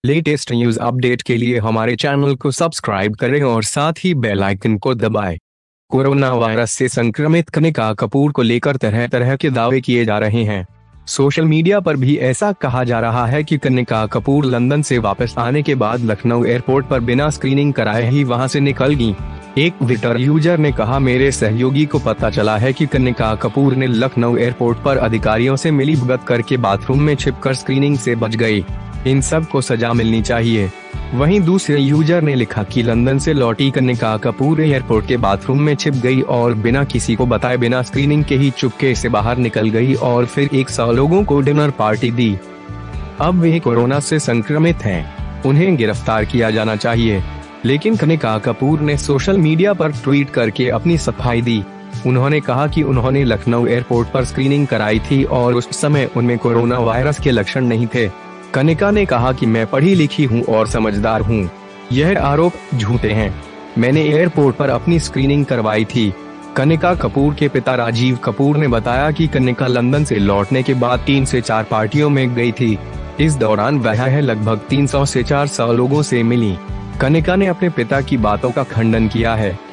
Latest news update के लिए हमारे चैनल को सब्सक्राइब करें और साथ ही बेल आइकन को दबाएं। कोरोना वायरस से संक्रमित कनिका कपूर को लेकर तरह तरह के दावे किए जा रहे हैं। सोशल मीडिया पर भी ऐसा कहा जा रहा है कि कनिका कपूर लंदन से वापस आने के बाद लखनऊ एयरपोर्ट पर बिना स्क्रीनिंग कराए ही वहां से निकल गईं। एक ट्विटर यूजर ने कहा, मेरे सहयोगी को पता चला है कि कनिका कपूर ने लखनऊ एयरपोर्ट पर अधिकारियों से मिलीभगत करके बाथरूम में छिपकर स्क्रीनिंग से बच गई। इन सब को सजा मिलनी चाहिए। वहीं दूसरे यूजर ने लिखा कि लंदन से लौटी कनिका कपूर एयरपोर्ट के बाथरूम में छिप गई और बिना किसी को बताए बिना स्क्रीनिंग के ही चुपके से बाहर निकल गई और फिर 100 लोगों को डिनर पार्टी दी। अब वे कोरोना से संक्रमित हैं, उन्हें गिरफ्तार किया जाना चाहिए। लेकिन कनिका कपूर ने सोशल मीडिया पर ट्वीट करके अपनी सफाई दी। उन्होंने कहा कि उन्होंने लखनऊ एयरपोर्ट पर स्क्रीनिंग कराई थी और उस समय उनमें कोरोना वायरस के लक्षण नहीं थे। कनिका ने कहा कि मैं पढ़ी लिखी हूं और समझदार हूं। यह आरोप झूठे हैं। मैंने एयरपोर्ट पर अपनी स्क्रीनिंग करवाई थी। कनिका कपूर के पिता राजीव कपूर ने बताया कि कनिका लंदन से लौटने के बाद 3 से 4 पार्टियों में गई थी। इस दौरान वह लगभग 300 से 400 लोगों से मिली। कनिका ने अपने पिता की बातों का खंडन किया है।